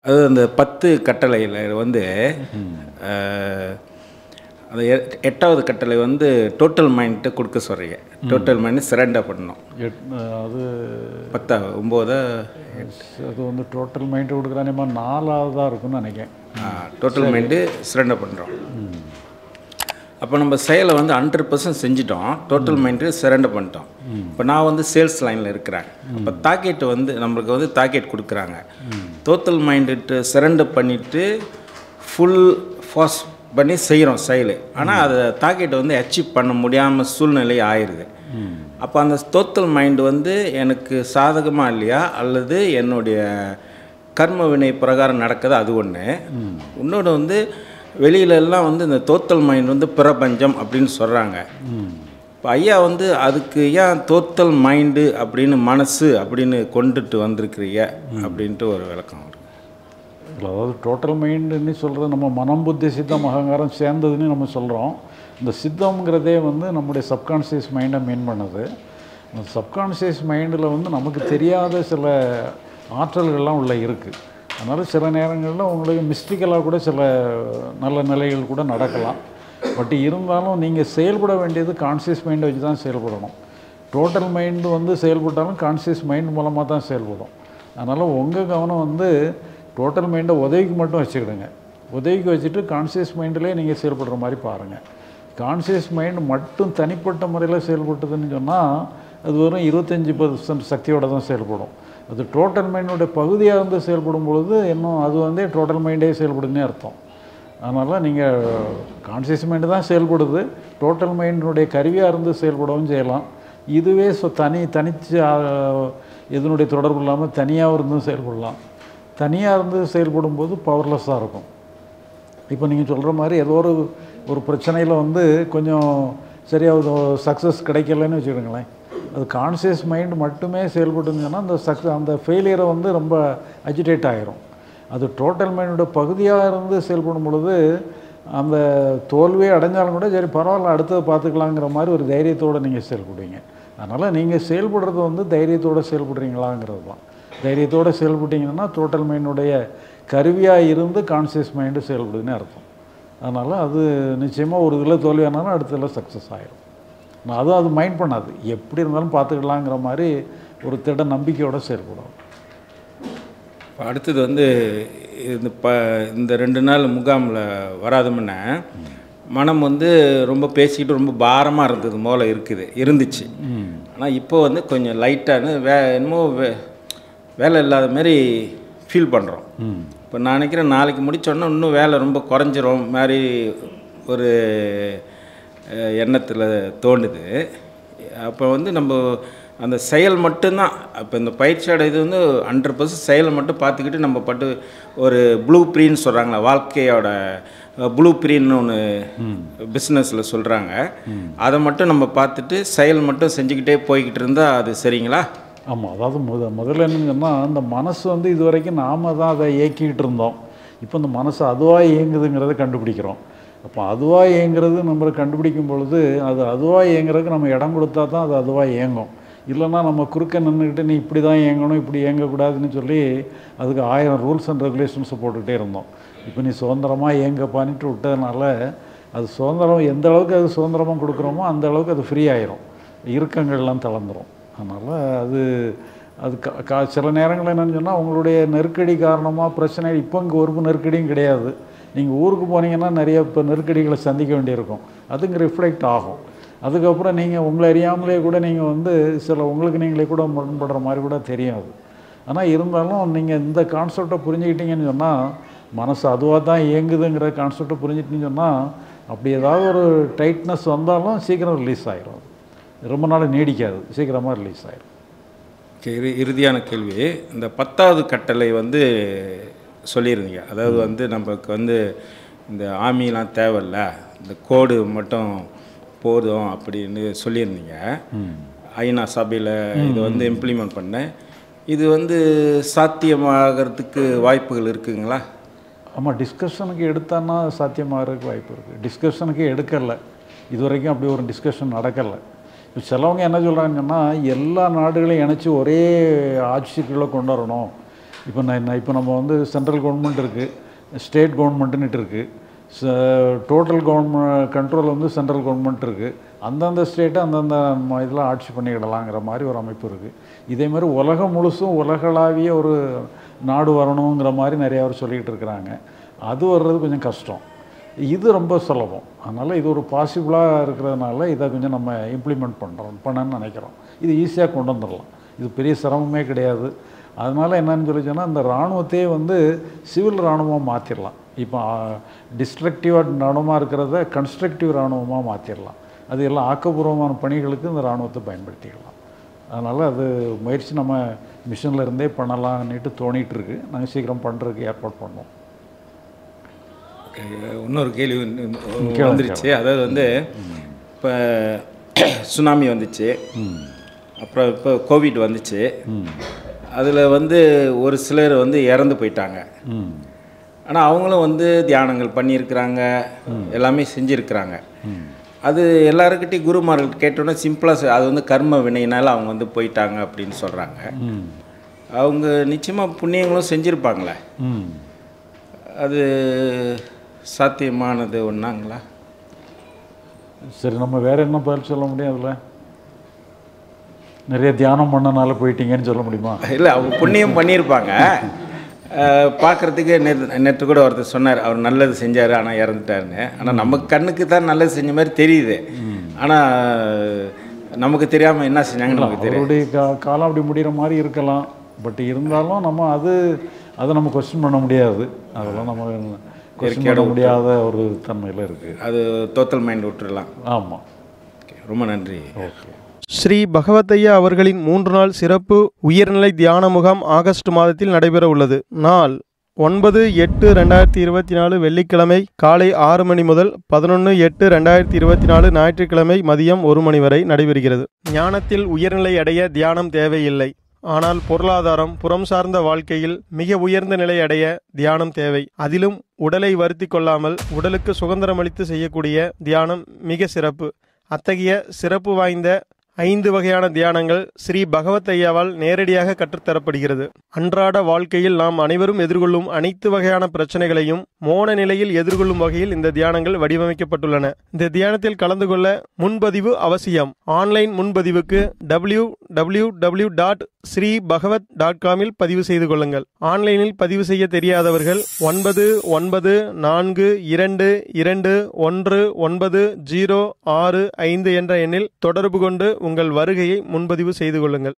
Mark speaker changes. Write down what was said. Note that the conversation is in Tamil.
Speaker 1: அது அந்த 10 கட்டளையில் வந்து அந்த 8வது கட்டளை வந்து டோட்டல் மைண்ட்டு கொடுக்க சொல்கிறீங்க. டோட்டல் மைண்டு சரண்டர் பண்ணணும்.
Speaker 2: அது
Speaker 1: 10 9
Speaker 2: அது வந்து டோட்டல் மைண்டு கொடுக்குறானேமா 4ஆவதாக இருக்குன்னு நினைக்கிறேன்.
Speaker 1: டோட்டல் மைண்டு சரண்டர் பண்ணுறோம். அப்போ நம்ம செயலை வந்து 100% செஞ்சிட்டோம். டோட்டல் மைண்டு சரண்டர் பண்ணிட்டோம். இப்போ நான் வந்து சேல்ஸ் லைனில் இருக்கிறேன். இப்போ டார்கெட் வந்து நம்மளுக்கு வந்து டார்கெட் கொடுக்குறாங்க. டோட்டல் மைண்டு சரண்டர் பண்ணிவிட்டு ஃபுல் ஃபோர்ஸ் பண்ணி செய்கிறோம் செயல். ஆனால் அதை டார்கெட்டை வந்து அச்சீவ் பண்ண முடியாமல் சூழ்நிலை ஆயிடுது. அப்போ அந்த டோட்டல் மைண்டு வந்து எனக்கு சாதகமாக இல்லையா அல்லது என்னுடைய கர்ம வினை பிரகாரம் நடக்குது, அது ஒன்று. இன்னொன்று வந்து வெளியிலெல்லாம் வந்து இந்த டோட்டல் மைண்ட் வந்து பிரபஞ்சம் அப்படின்னு சொல்கிறாங்க. இப்போ ஐயா வந்து அதுக்கு ஏன் டோட்டல் மைண்டு அப்படின்னு மனசு அப்படின்னு கொண்டுட்டு வந்திருக்கிறீங்க அப்படின்ட்டு ஒரு விளக்கம்.
Speaker 2: அதாவது டோட்டல் மைண்டுன்னு சொல்கிறது நம்ம மனம் புத்தி சித்தம் அகங்காரம் சேர்ந்ததுன்னு நம்ம சொல்கிறோம். இந்த சித்தம்ங்கிறதே வந்து நம்முடைய சப்கான்ஷியஸ் மைண்டை மீன் பண்ணுது. அந்த சப்கான்ஷியஸ் மைண்டில் வந்து நமக்கு தெரியாத சில ஆற்றல்கள்லாம் உள்ளே இருக்குது. அதனால் சில நேரங்களில் உங்களுக்கு மிஸ்டிக்கலாக கூட சில நல்ல நிலைகள் கூட நடக்கலாம். பட் இருந்தாலும் நீங்கள் செயல்பட வேண்டியது கான்ஷியஸ் மைண்டை வச்சு தான் செயல்படணும். டோட்டல் மைண்டு வந்து செயல்பட்டாலும் கான்ஷியஸ் மைண்ட் மூலமாக தான் செயல்படும். அதனால் உங்கள் கவனம் வந்து டோட்டல் மைண்டை உதவிக்கு மட்டும் வச்சுக்கிடுங்க. உதவிக்கு வச்சுட்டு கான்ஷியஸ் மைண்டிலே நீங்கள் செயல்படுற மாதிரி பாருங்கள். கான்ஷியஸ் மைண்டு மட்டும் தனிப்பட்ட முறையில் செயல்பட்டதுன்னு சொன்னால் அது வெறும் 25% சக்தியோடு தான் செயல்படும். அது டோட்டல் மைண்டுடைய பகுதியாக இருந்து செயல்படும் பொழுது இன்னும் அது வந்து டோட்டல் மைண்டே செயல்படுதுன்னே அர்த்தம். அதனால் நீங்கள் கான்ஷியஸ் மைண்டு தான் செயல்படுது, டோட்டல் மைண்டினுடைய கருவியாக இருந்து செயல்படவும் செய்யலாம். இதுவே தனித்து எதனுடைய தொடர்பு இல்லாமல் தனியாக இருந்தும் செயல்படலாம். தனியாக இருந்து செயல்படும்போது பவர்லெஸ்ஸாக இருக்கும். இப்போ நீங்கள் சொல்கிற மாதிரி ஏதோ ஒரு பிரச்சனையில் வந்து கொஞ்சம் சரியாக சக்ஸஸ் கிடைக்கலன்னு வச்சுக்கிடுங்களேன். அது கான்ஷியஸ் மைண்டு மட்டுமே செயல்பட்டுருந்துச்சுன்னா அந்த ஃபெயிலியரை வந்து ரொம்ப அஜிடேட் ஆகிரும். அது டோட்டல் மைண்டோட பகுதியாக இருந்து செயல்படும் பொழுது அந்த தோல்வியை அடைஞ்சாலும் கூட சரி பரவாயில்ல அடுத்தது பார்த்துக்கலாங்கிற மாதிரி ஒரு தைரியத்தோடு நீங்கள் செயல்படுவீங்க. அதனால் நீங்கள் செயல்படுறது வந்து தைரியத்தோடு செயல்படுறீங்களாங்கிறது தான். தைரியத்தோடு செயல்பட்டிங்கன்னா டோட்டல் மைண்டுடைய கருவியாக இருந்து கான்ஷியஸ் மைண்டு செயல்படுதுன்னு அர்த்தம். அதனால் அது நிச்சயமாக ஒரு இதில் தோல்வியானாலும் அடுத்ததில் சக்ஸஸ் ஆகிடும். அது மைண்ட் பண்ணாது, எப்படி இருந்தாலும் பார்த்துக்கலாங்கிற மாதிரி ஒரு திட நம்பிக்கையோடு செயல்படும்.
Speaker 1: அடுத்தது வந்து இந்த 2 நாள் முகாமில் வராதமுன்ன மனம் வந்து ரொம்ப பேசிக்கிட்டு ரொம்ப பாரமாக இருந்தது இருந்துச்சு. ஆனால் இப்போ வந்து கொஞ்சம் லைட்டான என்னமோ வேலை இல்லாத மாதிரி ஃபீல் பண்ணுறோம். இப்போ நான் நினைக்கிறேன் நாளைக்கு முடித்தோன்னா இன்னும் வேலை ரொம்ப குறைஞ்சிரும் மாதிரி ஒரு எண்ணத்தில் தோணுது. அப்போ வந்து நம்ம அந்த செயல் மட்டும்தான். அப்போ இந்த பயிற்சியோட இது வந்து 100% செயலை மட்டும் பார்த்துக்கிட்டு நம்ம ஒரு ப்ளூ ப்ரீன்னு சொல்கிறாங்களா, வாழ்க்கையோட ப்ளூ ப்ரீன்னு ஒன்று பிஸ்னஸில் சொல்கிறாங்க. அதை மட்டும் நம்ம பார்த்துட்டு செயல் மட்டும் செஞ்சுக்கிட்டே போய்கிட்டு இருந்தால் அது சரிங்களா?
Speaker 2: ஆமாம். அதாவது முதல்ல என்னன்னு சொன்னால் அந்த மனசு வந்து இது வரைக்கும் நாம் தான் அதை இயக்கிக்கிட்டு இருந்தோம். இப்போ இந்த மனசு அதுவாக இயங்குதுங்கிறத கண்டுபிடிக்கிறோம். அப்போ அதுவாக இயங்குறது நம்ம கண்டுபிடிக்கும் பொழுது அது அதுவாக இயங்குறதுக்கு நம்ம இடம் கொடுத்தா தான் அது அதுவாக இயங்கும். இல்லைன்னா நம்ம குறுக்க நின்றுக்கிட்டு நீ இப்படி தான் இயங்கணும் இப்படி இயங்கக்கூடாதுன்னு சொல்லி அதுக்கு 1000 ரூல்ஸ் அண்ட் ரெகுலேஷன்ஸை போட்டுக்கிட்டே இருந்தோம். இப்போ நீ சுதந்திரமாக இயங்க பண்ணிட்டு விட்டதுனால அது சுதந்திரம் எந்த அளவுக்கு அது சுதந்திரமாக கொடுக்குறோமோ அந்த அளவுக்கு அது ஃப்ரீ ஆயிரும், இறுக்கங்கள்லாம் தளர்ந்துடும். அதனால் அது சில நேரங்கள் என்னென்னு சொன்னால் உங்களுடைய நெருக்கடி காரணமாக பிரச்சனை. இப்போ இங்கே ஒரு நெருக்கடியும் கிடையாது. நீங்கள் ஊருக்கு போனீங்கன்னா நிறைய இப்போ நெருக்கடிகளை சந்திக்க வேண்டியிருக்கும். அதுங்க ரிஃப்ளெக்ட் ஆகும். அதுக்கப்புறம் நீங்கள் உங்களை அறியாமலே கூட நீங்கள் வந்து உங்களுக்கு நீங்களே கூட முரண்படுற மாதிரி கூட தெரியாது. ஆனால் இருந்தாலும் நீங்கள் இந்த கான்செப்டை புரிஞ்சுக்கிட்டீங்கன்னு சொன்னால் மனசு அதுவாக தான் இயங்குதுங்கிற கான்செப்டை புரிஞ்சுக்கிட்டீங்கன்னு சொன்னால் அப்படி ஏதாவது ஒரு டைட்னஸ் வந்தாலும் சீக்கிரம் ரிலீஸ் ஆகிரும். ரொம்ப நாள் நீடிக்காது, சீக்கிரமாக ரிலீஸ் ஆகிடும்.
Speaker 1: இறுதியான கேள்வி, இந்த 10வது கட்டளை வந்து சொல்லியிருந்தீங்க. அதாவது வந்து நமக்கு வந்து இந்த ஆமிலாம் தேவையில்ல, இந்த கோடு மட்டும் போதும் அப்படின்னு சொல்லியிருந்தீங்க. ஐநா சபையில் இது வந்து இம்ப்ளிமெண்ட் பண்ணேன். இது வந்து சாத்தியமாகிறதுக்கு வாய்ப்புகள் இருக்குங்களா?
Speaker 2: ஆமாம், டிஸ்கஷனுக்கு எடுத்தான்னா சாத்தியமாகிறதுக்கு வாய்ப்பு இருக்குது. டிஸ்கஷனுக்கு எடுக்கலை, இது வரைக்கும் அப்படி ஒரு டிஸ்கஷன் நடக்கலை. இப்போ சிலவங்க என்ன சொல்கிறாங்கன்னா எல்லா நாடுகளையும் இணைச்சி ஒரே ஆட்சிக்குள்ளே கொண்டு வரணும், இப்போ இப்போ நம்ம வந்து சென்ட்ரல் கவர்மெண்ட் இருக்குது, ஸ்டேட் கவர்மெண்ட்டுன்னுட்டு இருக்குது, டோட்டல் கவர்மெண்ட் கண்ட்ரோல் வந்து சென்ட்ரல் கவர்மெண்ட் இருக்குது. அந்தந்த ஸ்டேட்டை அந்தந்த இதில் ஆட்சி பண்ணிக்கிடலாங்கிற மாதிரி ஒரு அமைப்பு இருக்குது. இதே மாதிரி உலகம் முழுசும் உலகளாவிய ஒரு நாடு வரணுங்கிற மாதிரி நிறையா பேர் சொல்லிக்கிட்டு இருக்கிறாங்க. அது வர்றது கொஞ்சம் கஷ்டம். இது ரொம்ப சுலபம். அதனால் இது ஒரு பாசிபிளாக இருக்கிறதுனால இதை கொஞ்சம் நம்ம இம்ப்ளிமெண்ட் பண்ணணும்னு நினைக்கிறோம். இது ஈஸியாக கொண்டு வந்துடலாம். இது பெரிய சிரமமே கிடையாது. அதனால் என்னன்னு சொல்லிச்சோன்னா, இந்த இராணுவத்தையே வந்து சிவில் இராணுவமாக மாற்றிடலாம். இப்போ டிஸ்ட்ரக்டிவாக இராணுவமாக இருக்கிறத கன்ஸ்ட்ரக்டிவ் இராணுவமாக மாற்றிடலாம். அது எல்லாம் ஆக்கப்பூர்வமான பணிகளுக்கு இந்த இராணுவத்தை பயன்படுத்திக்கலாம். அதனால் அது முயற்சி நம்ம மிஷனில் இருந்தே பண்ணலான்னுட்டு தோணிகிட்ருக்கு. நாங்கள் சீக்கிரம் பண்ணுறதுக்கு ஏற்பாடு பண்ணோம்.
Speaker 1: இன்னொரு கேள்வி வந்துருச்சு. அதாவது வந்து இப்போ சுனாமி வந்துச்சு, அப்புறம் இப்போ கோவிட் வந்துச்சு. அதில் வந்து ஒரு சிலர் வந்து இறந்து போயிட்டாங்க. ஆனால் அவங்களும் வந்து தியானங்கள் பண்ணியிருக்கிறாங்க, எல்லாமே செஞ்சுருக்கிறாங்க. அது எல்லாருக்கிட்டையும் குருமார்கள் கேட்டோன்னே சிம்பிளாக அது வந்து கர்ம வினையினால் அவங்க வந்து போயிட்டாங்க அப்படின்னு சொல்கிறாங்க. அவங்க நிச்சயமாக புண்ணியங்களும் செஞ்சுருப்பாங்களே, அது சாத்தியமானது ஒன்றாங்களா?
Speaker 2: சரி, நம்ம வேறு என்ன பதில் சொல்ல முடியும்? அதில் நிறைய தியானம் பண்ணனால போயிட்டீங்கன்னு சொல்ல முடியுமா?
Speaker 1: இல்லை, அவங்க புண்ணியம் பண்ணியிருப்பாங்க. பார்க்குறதுக்கு நேற்று கூட ஒருத்தர் சொன்னார், அவர் நல்லது செஞ்சார் ஆனால் இறந்துட்டாருன்னு. ஆனால் நம்ம கண்ணுக்கு தான் நல்லது செஞ்ச மாதிரி தெரியுது, ஆனால் நமக்கு தெரியாமல் என்ன செஞ்சாங்கன்னு நமக்கு தெரியும்.
Speaker 2: அவருடைய காலம் அப்படி முடிகிற மாதிரி இருக்கலாம். பட் இருந்தாலும் நம்ம அதை நம்ம கொஸ்டின் பண்ண முடியாது. அதெல்லாம் நம்ம கொஸ்டின் பண்ண முடியாத ஒரு தன்மையில் இருக்குது.
Speaker 1: அது டோட்டல் மைண்ட் விட்டுடலாம்.
Speaker 2: ஆமாம்.
Speaker 1: ரொம்ப நன்றி.
Speaker 2: ஓகே.
Speaker 3: ஸ்ரீ பகவத்தையா அவர்களின் 3 நாள் சிறப்பு உயர்நிலை தியான முகாம் ஆகஸ்ட் மாதத்தில் நடைபெற உள்ளது. நாள் 9/8/2024 வெள்ளிக்கிழமை காலை 6 மணி முதல் 11/8/2024 ஞாயிற்றுக்கிழமை மதியம் 1 மணி வரை நடைபெறுகிறது. ஞானத்தில் உயர்நிலை அடைய தியானம் தேவையில்லை. ஆனால் பொருளாதாரம், புறம் சார்ந்த வாழ்க்கையில் மிக உயர்ந்த நிலை அடைய தியானம் தேவை. அதிலும் உடலை வருத்தி கொள்ளாமல் உடலுக்கு சுதந்திரமளித்து செய்யக்கூடிய தியானம் மிக சிறப்பு. அத்தகைய சிறப்பு வாய்ந்த 5 வகையான தியானங்கள் ஸ்ரீ பகவத்தையாவால் நேரடியாக கற்றுத்தரப்படுகிறது. அன்றாட வாழ்க்கையில் நாம் அனைவரும் எதிர்கொள்ளும் அனைத்து வகையான பிரச்சனைகளையும் மோன நிலையில் எதிர்கொள்ளும் வகையில் இந்த தியானங்கள் வடிவமைக்கப்பட்டுள்ளன. இந்த தியானத்தில் கலந்து கொள்ள முன்பதிவு அவசியம். ஆன்லைன் முன்பதிவுக்கு www.sreebhagavat.com பதிவு செய்து கொள்ளுங்கள். ஆன்லைனில் பதிவு செய்ய தெரியாதவர்கள் 9992211905 என்ற எண்ணில் தொடர்பு கொண்டு உங்கள் வருகையை முன்பதிவு செய்து கொள்ளுங்கள்.